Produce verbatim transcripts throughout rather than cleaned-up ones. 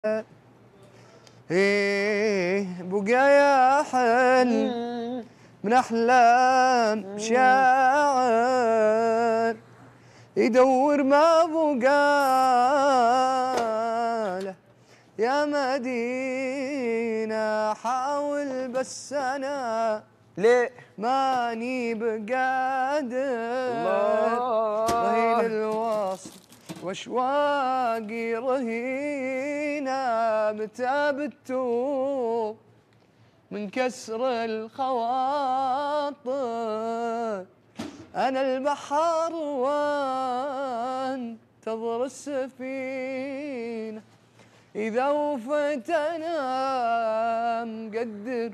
ايه بقايا حل من احلام شاعر يدور ما بقاله يا مدينة حاول بس انا ليه ماني بقادر رهين الله الوصل واشواقي رهينة متى بتوب من كسر الخواطر أنا البحر وانتظر السفينة إذا وفيت أنا مقدر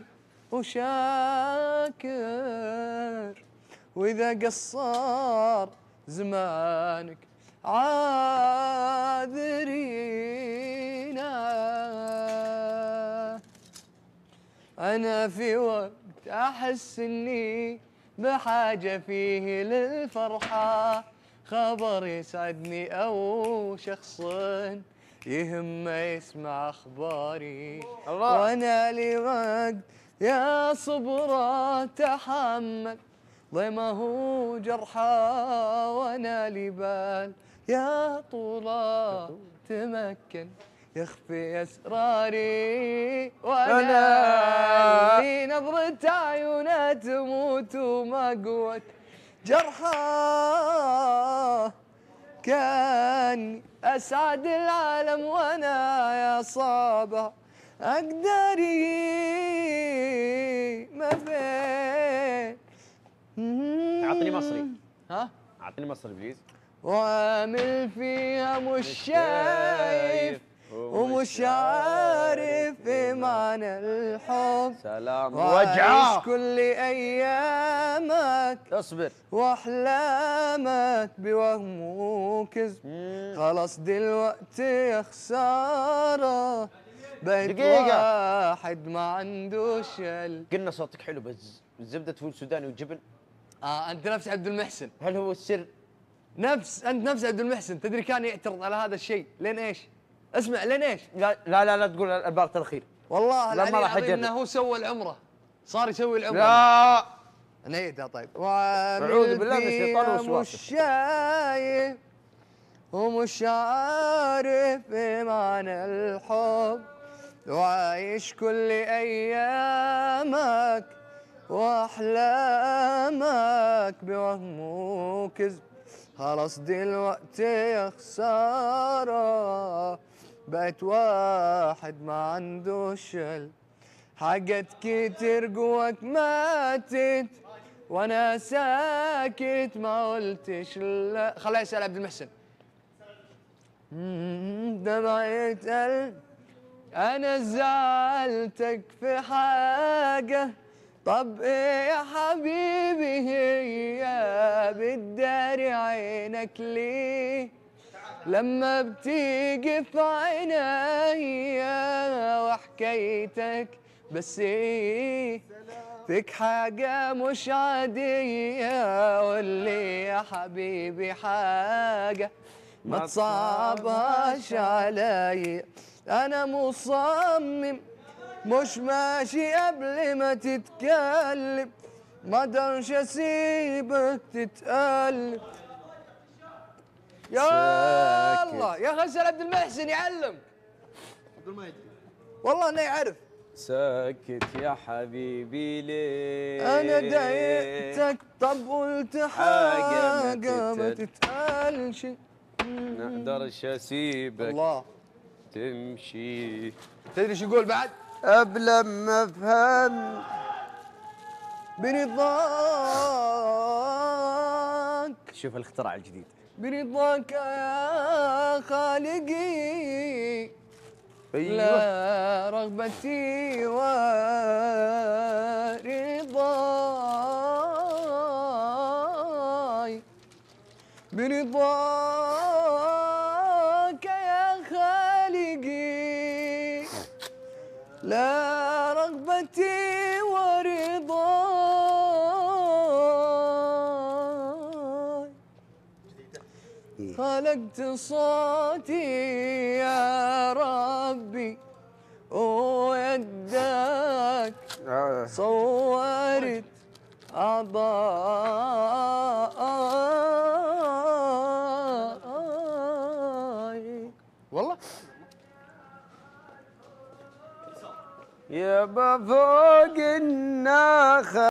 وشاكر وإذا قصر زمانك عاذرينا. أنا في وقت أحس إني بحاجة فيه للفرحة، خبر يسعدني أو شخص يهم يسمع أخباري الله. وأنا لي وقت يا صبرة تحمل ضيمه جرحى وأنا لي بال يا طولة تمكن يخفي أسراري وأنا اللي نظرة عيونها تموت وما قوت جرحى كان أسعد العالم وأنا يا صابع أقدري ما فين. اعطني مصري. ها؟ اعطني مصري بليز. وعامل فيها مش شايف ومش عارف ايه معنى الحب، سلام وعيش وجعه. كل ايامك اصبر واحلامك بوهم وكذب، خلاص دلوقتي يا خساره بقيت دقيقة. واحد ما عندوش ال... قلنا صوتك حلو بس زبدة فول سوداني وجبن. اه انت نفس عبد المحسن. هل هو السر؟ نفس انت نفس عبد المحسن. تدري كان يعترض على هذا الشيء لين ايش؟ اسمع لين ايش؟ لا لا لا, لا تقول الباقة الأخير. والله لا، ما العلي راح العظيم أجرب. انه هو سوى العمره، صار يسوي العمره. لا نيتها طيب. أعوذ بالله من الشيطان مش وسواسه. شايف ومش عارف ايه معنى الحب، وعايش كل ايامك واحلامك بوهم وكذب، خلاص دلوقتي يا خساره بقيت واحد ما عندوش ال... حاجات كتير جواك ماتت وانا ساكت ما قلتش لا. خليني اسال عبد المحسن. دمعة قلب انا زعلتك في حاجه، طب ايه يا حبيبي هي بتداري عينك ليه لما بتيجي في عينيا وحكايتك بس ايه فيك حاجة مش عادية، قولي يا حبيبي حاجة ما تصعبهاش عليا، أنا مصمم مش ماشي قبل ما تتكلم، ما اقدرش اسيبك تتقلب. يا الله يا غسل عبد المحسن يعلم والله انه يعرف. ساكت يا حبيبي ليه؟ انا ضايقتك طب قلت حاجه ما تتقالش، نقدرش اسيبك الله تمشي. تدري شو يقول بعد؟ قبل ما افهم برضاك. شوف الاختراع الجديد. برضاك يا خالقي أيوة. لا رغبتي ورضاي، برضاك يا خالقي لا رغبتي ورضاي، خلقت صوتي يا ربي ويدك آه. صورت أعضائي. والله يابا فوق النخل